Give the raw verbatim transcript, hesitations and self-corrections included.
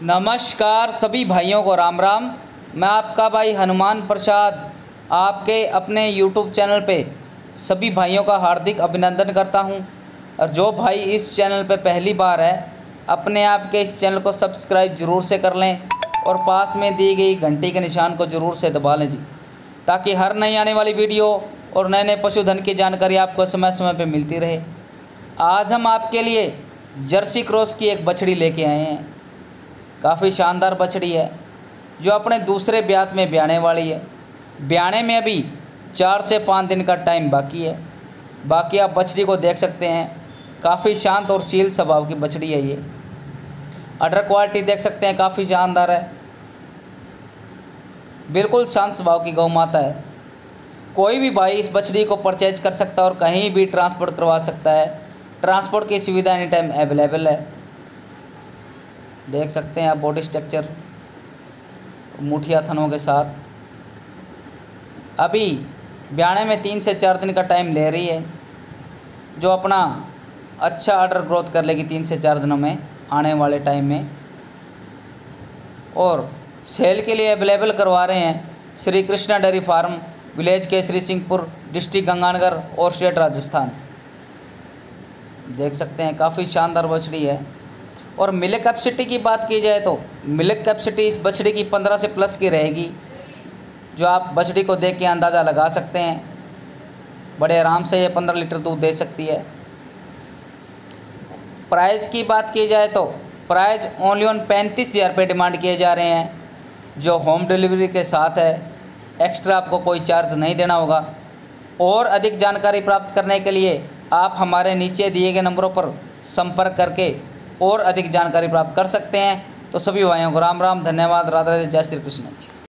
नमस्कार सभी भाइयों को राम राम। मैं आपका भाई हनुमान प्रसाद आपके अपने यूट्यूब चैनल पे सभी भाइयों का हार्दिक अभिनंदन करता हूं। और जो भाई इस चैनल पे पहली बार है अपने आप के इस चैनल को सब्सक्राइब ज़रूर से कर लें और पास में दी गई घंटी के निशान को ज़रूर से दबा लें जी, ताकि हर नई आने वाली वीडियो और नए नए पशुधन की जानकारी आपको समय समय पर मिलती रहे। आज हम आपके लिए जर्सी क्रॉस की एक बछड़ी लेके आए हैं। काफ़ी शानदार बछड़ी है जो अपने दूसरे ब्यात में ब्याने वाली है। ब्याने में अभी चार से पाँच दिन का टाइम बाकी है। बाकी आप बछड़ी को देख सकते हैं, काफ़ी शांत और शील स्वभाव की बछड़ी है। ये अडर क्वालिटी देख सकते हैं, काफ़ी शानदार है। बिल्कुल शांत स्वभाव की गौ माता है। कोई भी भाई इस बछड़ी को परचेज कर सकता है और कहीं भी ट्रांसपोर्ट करवा सकता है। ट्रांसपोर्ट की सुविधा एनी टाइम अवेलेबल है। देख सकते हैं आप बॉडी स्ट्रक्चर मुठिया थनों के साथ। अभी ब्याने में तीन से चार दिन का टाइम ले रही है, जो अपना अच्छा ऑर्डर ग्रोथ कर लेगी तीन से चार दिनों में आने वाले टाइम में। और सेल के लिए अवेलेबल करवा रहे हैं Shri Krishna dairy farm, village Kesari Singhpur, district Ganganagar और स्टेट राजस्थान। देख सकते हैं काफ़ी शानदार बछड़ी है। और मिल्क कैपेसिटी की बात की जाए तो मिल्क कैपेसिटी इस बछड़ी की पंद्रह से प्लस की रहेगी, जो आप बछड़ी को देख के अंदाज़ा लगा सकते हैं। बड़े आराम से ये पंद्रह लीटर दूध दे सकती है। प्राइस की बात की जाए तो प्राइस ओनली ऑन पैंतीस हज़ार रुपये डिमांड किए जा रहे हैं, जो होम डिलीवरी के साथ है। एक्स्ट्रा आपको कोई चार्ज नहीं देना होगा। और अधिक जानकारी प्राप्त करने के लिए आप हमारे नीचे दिए गए नंबरों पर संपर्क करके और अधिक जानकारी प्राप्त कर सकते हैं। तो सभी भाइयों को राम राम, धन्यवाद, राधे राधे, जय श्री कृष्ण जी।